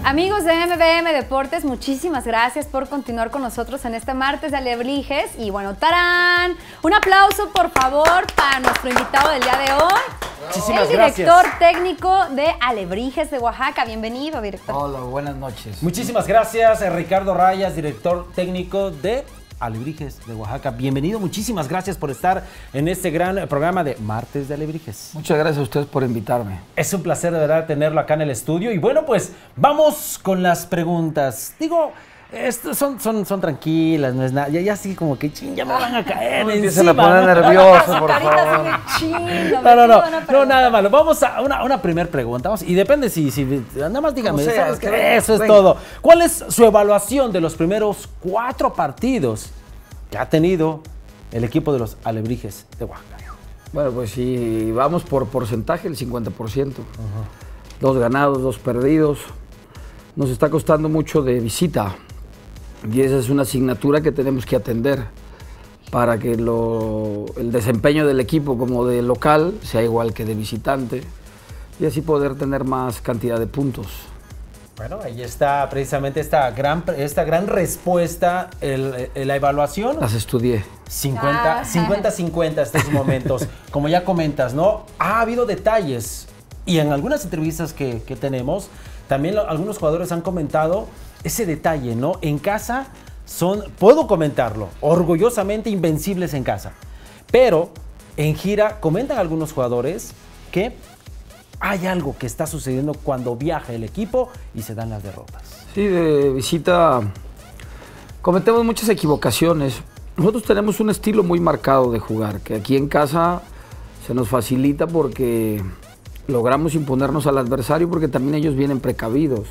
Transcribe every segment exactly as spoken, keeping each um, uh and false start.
Amigos de M B M Deportes, muchísimas gracias por continuar con nosotros en este martes de Alebrijes. Y bueno, ¡tarán! Un aplauso, por favor, para nuestro invitado del día de hoy. Muchísimas el director gracias. técnico de Alebrijes de Oaxaca. Bienvenido, director. Hola, buenas noches. Muchísimas gracias, Ricardo Rayas, director técnico de Alebrijes de Oaxaca. Bienvenido, muchísimas gracias por estar en este gran programa de Martes de Alebrijes. Muchas gracias a ustedes por invitarme. Es un placer de verdad tenerlo acá en el estudio. Y bueno, pues vamos con las preguntas. Digo, estas son, son, son tranquilas, no es nada. Ya, ya así como que ching, ya me van a caer. No encima, empiecen a poner ¿no? nervioso, por Carita favor. así de chingo, No, no, no, me no, nada malo. Vamos a una, una primera pregunta. Vamos, y depende si, si, nada más dígame, Como sea, ¿sabes que qué? venga, Eso es venga. todo. ¿Cuál es su evaluación de los primeros cuatro partidos que ha tenido el equipo de los Alebrijes de Oaxaca? Bueno, pues si vamos por porcentaje, el cincuenta por ciento. Uh-huh. Dos ganados, dos perdidos. Nos está costando mucho de visita. Y esa es una asignatura que tenemos que atender para que lo, el desempeño del equipo como de local sea igual que de visitante y así poder tener más cantidad de puntos. Bueno, ahí está precisamente esta gran, esta gran respuesta, el, el, la evaluación. Las estudié. cincuenta cincuenta estos momentos. Como ya comentas, ¿no? Ha habido detalles y en algunas entrevistas que, que tenemos, también lo, algunos jugadores han comentado ese detalle, ¿no? En casa son, puedo comentarlo, orgullosamente invencibles en casa. Pero en gira comentan algunos jugadores que hay algo que está sucediendo cuando viaja el equipo y se dan las derrotas. Sí, de visita cometemos muchas equivocaciones. Nosotros tenemos un estilo muy marcado de jugar, que aquí en casa se nos facilita porque logramos imponernos al adversario porque también ellos vienen precavidos.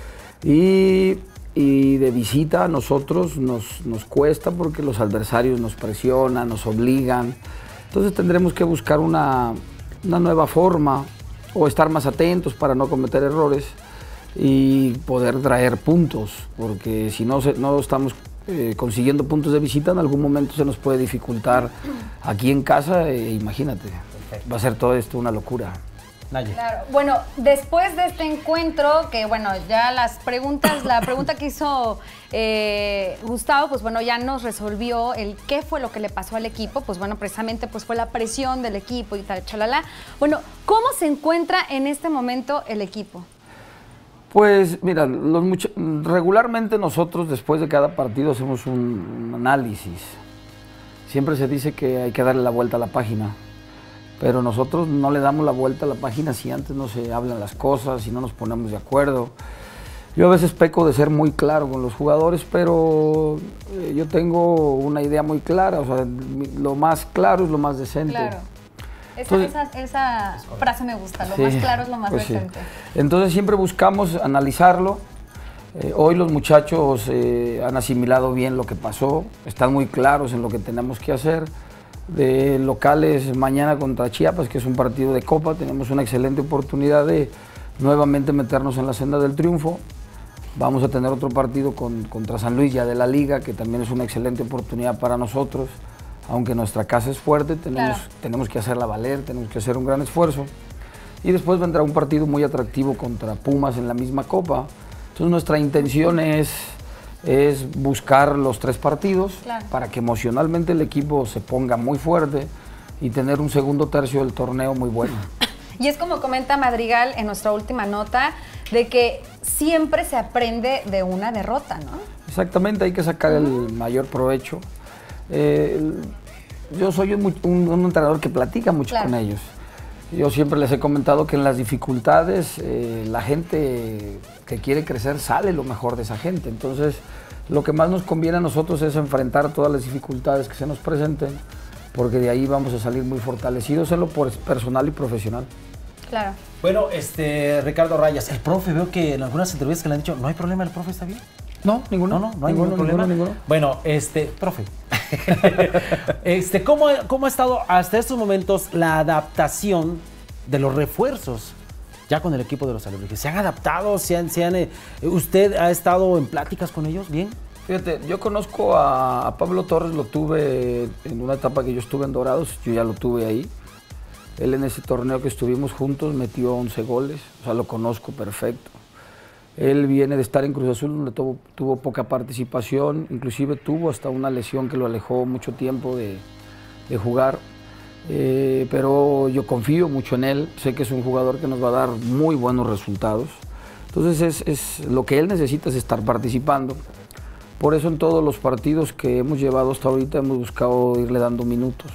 Y, y de visita a nosotros nos, nos cuesta porque los adversarios nos presionan, nos obligan. Entonces tendremos que buscar una, una nueva forma o estar más atentos para no cometer errores y poder traer puntos, porque si no, se, no estamos eh, consiguiendo puntos de visita, en algún momento se nos puede dificultar aquí en casa, e imagínate, perfecto. Va a ser todo esto una locura. Naye. Claro. Bueno, después de este encuentro, que bueno, ya las preguntas, la pregunta que hizo eh, Gustavo, pues bueno, ya nos resolvió el qué fue lo que le pasó al equipo, pues bueno, precisamente pues fue la presión del equipo y tal, chalala. Bueno, ¿cómo se encuentra en este momento el equipo? Pues mira, los regularmente nosotros después de cada partido hacemos un, un análisis. Siempre se dice que hay que darle la vuelta a la página. Pero nosotros no le damos la vuelta a la página si antes no se hablan las cosas, si no nos ponemos de acuerdo. Yo a veces peco de ser muy claro con los jugadores, pero eh, yo tengo una idea muy clara, o sea, lo más claro es lo más decente. Claro. Esa, Entonces, esa, esa frase me gusta, lo sí, más claro es lo más pues decente. Sí. Entonces siempre buscamos analizarlo. Eh, hoy los muchachos eh, han asimilado bien lo que pasó, están muy claros en lo que tenemos que hacer. De locales mañana contra Chiapas, que es un partido de Copa, tenemos una excelente oportunidad de nuevamente meternos en la senda del triunfo. Vamos a tener otro partido con, contra San Luis ya de la Liga, que también es una excelente oportunidad para nosotros, aunque nuestra casa es fuerte, tenemos, claro. tenemos que hacerla valer, tenemos que hacer un gran esfuerzo. Y después vendrá un partido muy atractivo contra Pumas en la misma Copa. Entonces nuestra intención es... es buscar los tres partidos claro. para que emocionalmente el equipo se ponga muy fuerte y tener un segundo tercio del torneo muy bueno. Y es como comenta Madrigal en nuestra última nota, de que siempre se aprende de una derrota, ¿no? Exactamente, hay que sacar el mayor provecho. Eh, yo soy un, un, un entrenador que platica mucho claro. con ellos. Yo siempre les he comentado que en las dificultades eh, la gente que quiere crecer sale lo mejor de esa gente. Entonces, lo que más nos conviene a nosotros es enfrentar todas las dificultades que se nos presenten, porque de ahí vamos a salir muy fortalecidos en lo personal y profesional. Claro. Bueno, este, Ricardo Rayas, el profe, veo que en algunas entrevistas que le han dicho, ¿no hay problema, el profe está bien? No, ninguno. No, no, no hay ninguno, ningún problema. Ninguno, ninguno. Bueno, este, profe, este, ¿cómo, ¿cómo ha estado hasta estos momentos la adaptación de los refuerzos ya con el equipo de los Alebrijes? ¿Se han adaptado? ¿Se han, se han, eh, ¿Usted ha estado en pláticas con ellos? ¿Bien? Fíjate, yo conozco a, a Pablo Torres, lo tuve en una etapa que yo estuve en Dorados, yo ya lo tuve ahí. Él en ese torneo que estuvimos juntos metió once goles, o sea, lo conozco perfecto. Él viene de estar en Cruz Azul, donde tuvo, tuvo poca participación, inclusive tuvo hasta una lesión que lo alejó mucho tiempo de, de jugar. Eh, pero yo confío mucho en él, sé que es un jugador que nos va a dar muy buenos resultados. Entonces es, es, lo que él necesita es estar participando. Por eso en todos los partidos que hemos llevado hasta ahorita hemos buscado irle dando minutos.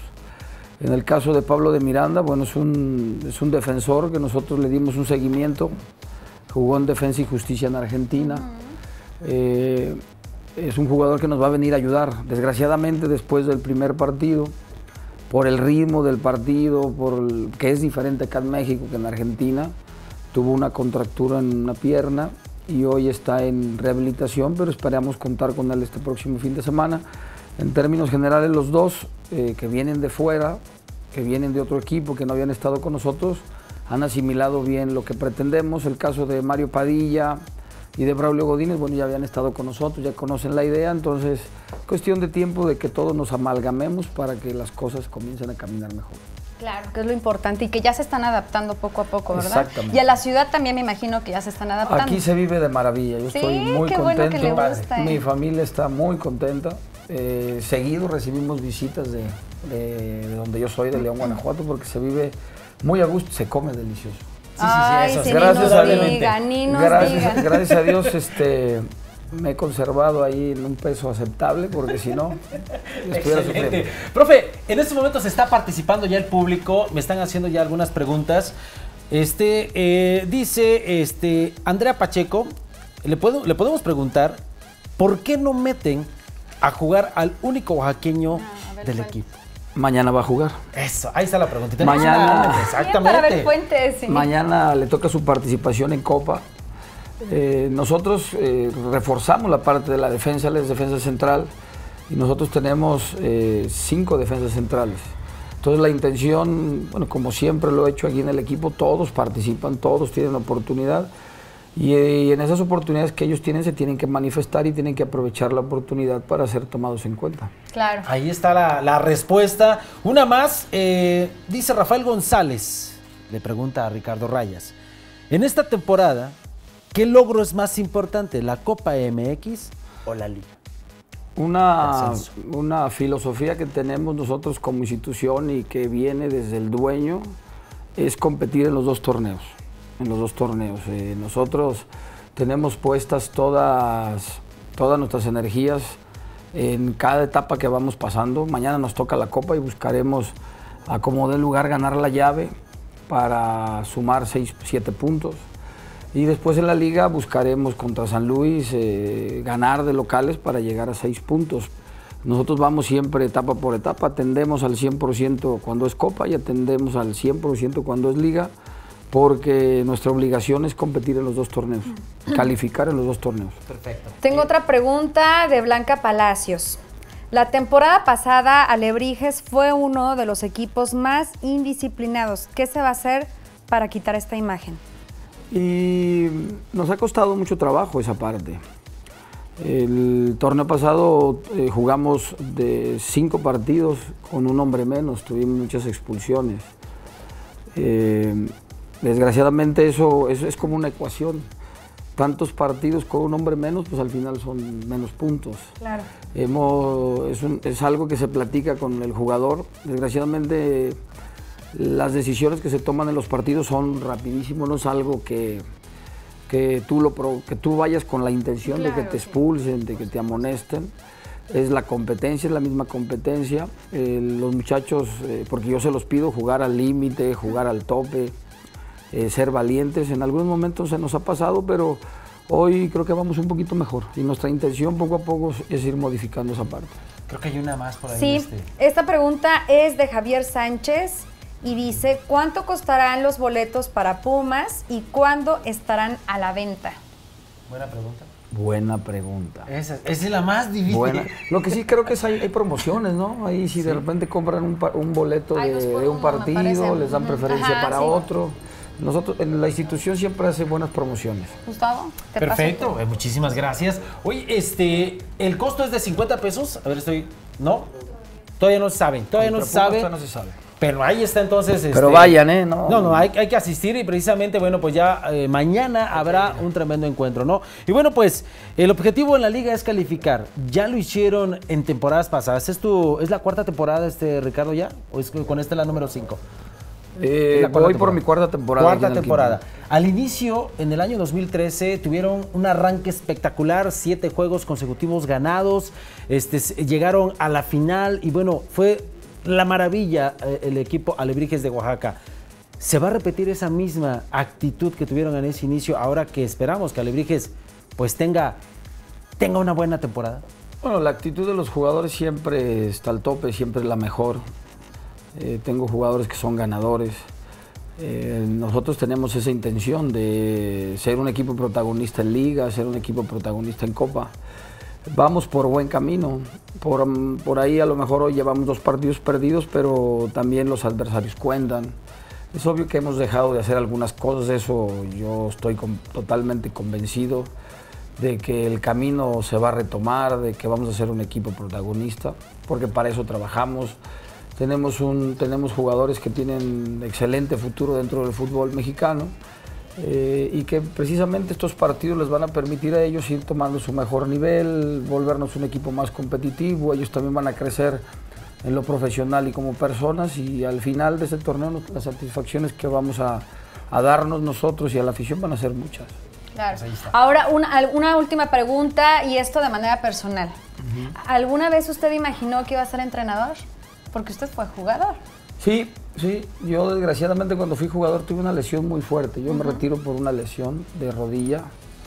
En el caso de Pablo de Miranda, bueno, es un, es un defensor que nosotros le dimos un seguimiento. Jugó en Defensa y Justicia en Argentina. Uh-huh. eh, es un jugador que nos va a venir a ayudar. Desgraciadamente, después del primer partido, por el ritmo del partido, por el, que es diferente acá en México que en Argentina, tuvo una contractura en una pierna y hoy está en rehabilitación, pero esperamos contar con él este próximo fin de semana. En términos generales, los dos eh, que vienen de fuera, que vienen de otro equipo, que no habían estado con nosotros, han asimilado bien lo que pretendemos. El caso de Mario Padilla y de Braulio Godínez, bueno, ya habían estado con nosotros, ya conocen la idea, entonces cuestión de tiempo de que todos nos amalgamemos para que las cosas comiencen a caminar mejor. Claro, que es lo importante y que ya se están adaptando poco a poco, ¿verdad? Exactamente. Y a la ciudad también me imagino que ya se están adaptando. Aquí se vive de maravilla, yo sí, estoy muy qué contento. Bueno que le gusta, Mi eh. familia está muy contenta. Eh, seguido recibimos visitas de, de, de donde yo soy, de León, Guanajuato, porque se vive muy a gusto, se come delicioso. Sí, sí, sí, eso. Sí, gracias a Dios. Diga, ni nos gracias, diga. gracias a Dios este, me he conservado ahí en un peso aceptable, porque si no, estuviera sufriendo. Profe, en este momento se está participando ya el público, me están haciendo ya algunas preguntas. Este, eh, dice este, Andrea Pacheco, le, puedo, le podemos preguntar, ¿por qué no meten a jugar al único oaxaqueño ah, ver, del ¿cuál? equipo? Mañana va a jugar. Eso, ahí está la preguntita. Mañana, ah, exactamente. Para ver Fuentes, sí. Mañana le toca su participación en Copa. Eh, nosotros eh, reforzamos la parte de la defensa, la defensa central, y nosotros tenemos eh, cinco defensas centrales. Entonces la intención, bueno, como siempre lo he hecho aquí en el equipo, todos participan, todos tienen oportunidad. Y, y en esas oportunidades que ellos tienen se tienen que manifestar y tienen que aprovechar la oportunidad para ser tomados en cuenta. Claro. Ahí está la, la respuesta. Una más, eh, dice Rafael González, le pregunta a Ricardo Rayas, en esta temporada, ¿qué logro es más importante, la Copa M X o la Liga? Una, una filosofía que tenemos nosotros como institución y que viene desde el dueño es competir en los dos torneos. En los dos torneos. Eh, nosotros tenemos puestas todas, todas nuestras energías en cada etapa que vamos pasando. Mañana nos toca la Copa y buscaremos a como dé lugar ganar la llave para sumar seis, siete puntos. Y después en la Liga buscaremos contra San Luis eh, ganar de locales para llegar a seis puntos. Nosotros vamos siempre etapa por etapa, atendemos al cien por ciento cuando es Copa y atendemos al cien por ciento cuando es Liga, porque nuestra obligación es competir en los dos torneos, calificar en los dos torneos. Perfecto. Tengo otra pregunta de Blanca Palacios. La temporada pasada, Alebrijes fue uno de los equipos más indisciplinados. ¿Qué se va a hacer para quitar esta imagen? Y nos ha costado mucho trabajo esa parte. El torneo pasado eh, jugamos de cinco partidos con un hombre menos, tuvimos muchas expulsiones. Eh, Desgraciadamente eso, eso es como una ecuación. Tantos partidos con un hombre menos, pues al final son menos puntos. Claro. Hemos, es, un, es algo que se platica con el jugador. Desgraciadamente las decisiones que se toman en los partidos son rapidísimos, no es algo que, que, tú, lo, que tú vayas con la intención claro, de que te expulsen, sí. de que te amonesten. Es la competencia, es la misma competencia. Eh, los muchachos, eh, porque yo se los pido, jugar al límite, jugar al tope. Eh, ser valientes, en algunos momentos se nos ha pasado, pero hoy creo que vamos un poquito mejor y nuestra intención poco a poco es ir modificando esa parte. Creo que hay una más por ahí. Sí, este. Esta pregunta es de Javier Sánchez y dice, ¿cuánto costarán los boletos para Pumas y cuándo estarán a la venta? Buena pregunta. Buena pregunta. Esa, esa es la más difícil. Buena. Lo que sí creo que es hay, hay promociones, ¿no? Ahí si sí. de repente compran un, un boleto de, de un partido, les dan preferencia Ajá, para sí. otro. Nosotros, en la institución siempre hace buenas promociones. Gustavo, te Perfecto, eh, muchísimas gracias. Oye, este, el costo es de cincuenta pesos. A ver, estoy, ¿no? Todavía no se saben, todavía no se sabe. no se sabe. Pero ahí está entonces... Pero este, vayan, ¿eh? No, no, no hay, hay que asistir y precisamente, bueno, pues ya eh, mañana habrá un tremendo encuentro, ¿no? Y bueno, pues el objetivo en la liga es calificar. Ya lo hicieron en temporadas pasadas. ¿Es, tu, es la cuarta temporada, este Ricardo, ya? ¿O es con esta la número cinco? Eh, voy por mi cuarta temporada. Cuarta temporada. Al inicio, en el año dos mil trece, tuvieron un arranque espectacular, siete juegos consecutivos ganados, este, llegaron a la final y bueno, fue la maravilla eh, el equipo Alebrijes de Oaxaca. ¿Se va a repetir esa misma actitud que tuvieron en ese inicio ahora que esperamos que Alebrijes pues tenga, tenga una buena temporada? Bueno, la actitud de los jugadores siempre está al tope, siempre es la mejor. Eh, tengo jugadores que son ganadores. Eh, nosotros tenemos esa intención de ser un equipo protagonista en Liga, ser un equipo protagonista en Copa. Vamos por buen camino. Por, por ahí a lo mejor hoy llevamos dos partidos perdidos, pero también los adversarios cuentan. Es obvio que hemos dejado de hacer algunas cosas, eso yo estoy con, totalmente convencido de que el camino se va a retomar, de que vamos a ser un equipo protagonista, porque para eso trabajamos. Tenemos, un, tenemos jugadores que tienen excelente futuro dentro del fútbol mexicano eh, y que precisamente estos partidos les van a permitir a ellos ir tomando su mejor nivel, volvernos un equipo más competitivo. Ellos también van a crecer en lo profesional y como personas, y al final de este torneo las satisfacciones que vamos a, a darnos nosotros y a la afición van a ser muchas. Claro. Pues ahora, una, una última pregunta, y esto de manera personal. Uh-huh. ¿Alguna vez usted imaginó que iba a ser entrenador? Porque usted fue jugador. Sí, sí. Yo desgraciadamente cuando fui jugador tuve una lesión muy fuerte. Yo uh-huh. me retiro por una lesión de rodilla.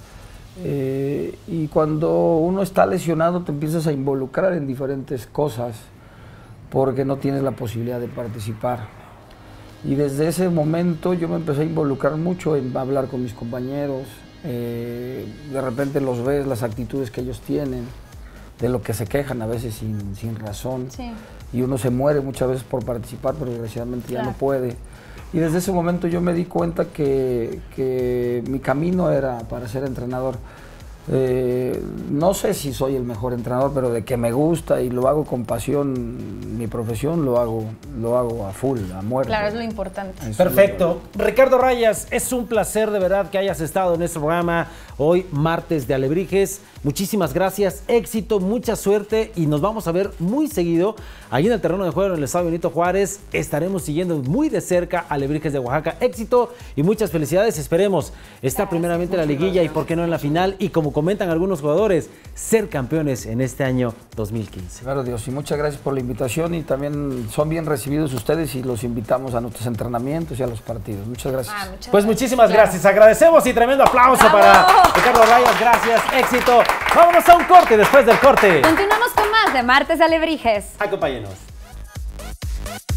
Eh, y cuando uno está lesionado te empiezas a involucrar en diferentes cosas porque no tienes la posibilidad de participar. Y desde ese momento yo me empecé a involucrar mucho en hablar con mis compañeros. Eh, de repente los ves, las actitudes que ellos tienen, de lo que se quejan a veces sin, sin razón. Sí. Y uno se muere muchas veces por participar, pero desgraciadamente claro. ya no puede. Y desde ese momento yo me di cuenta que, que mi camino era para ser entrenador. Eh, no sé si soy el mejor entrenador, pero de que me gusta y lo hago con pasión, mi profesión lo hago, lo hago a full, a muerte. Claro, es lo importante. Eso Perfecto. Es lo... Ricardo Rayas, es un placer de verdad que hayas estado en nuestro programa hoy, martes de Alebrijes. Muchísimas gracias, éxito, mucha suerte y nos vamos a ver muy seguido ahí en el terreno de juego en el Estadio Benito Juárez. Estaremos siguiendo muy de cerca a Alebrijes de Oaxaca. Éxito y muchas felicidades. Esperemos estar primeramente en la liguilla y por qué no en la final, y como comentan algunos jugadores, ser campeones en este año dos mil quince. Claro, Dios, y muchas gracias por la invitación, y también son bien recibidos ustedes y los invitamos a nuestros entrenamientos y a los partidos. Muchas gracias. Ah, muchas pues gracias. muchísimas gracias. Agradecemos y tremendo aplauso ¡bravo! Para Ricardo Rayas. Gracias, éxito. Vámonos a un corte. Después del corte continuamos con más de Martes de Alebrijes. Acompáñenos.